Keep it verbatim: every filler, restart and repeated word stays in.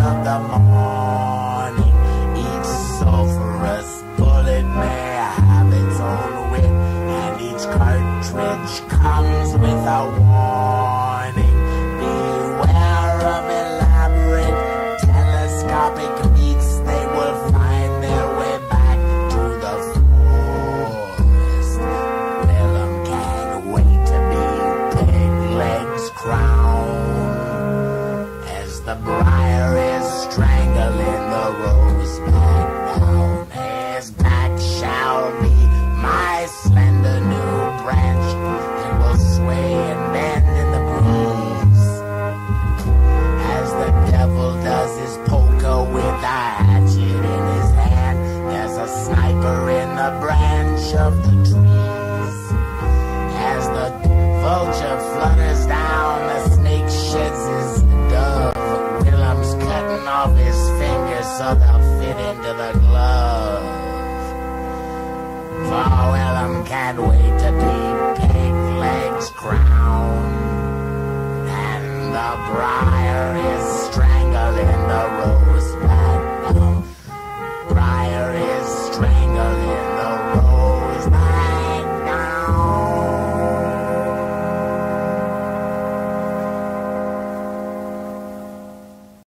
of the morning. Each sulfurous bullet may have its own wit, and each cartridge comes with a warning. Beware of elaborate telescopic beats, they will find their way back to the forest. Wilhelm can't wait to be pig legs crowned, as the briar is strangling the rose back down. His back shall be my slender new branch, it will sway and bend in the breeze, as the devil does his polka with a hatchet in his hand. There's a sniper in the branch of the trees, as the vulture flutters down, the snake sheds his dove. Wilhelm's cutting off his fingers so they'll fit into the glove. For Wilhelm can't wait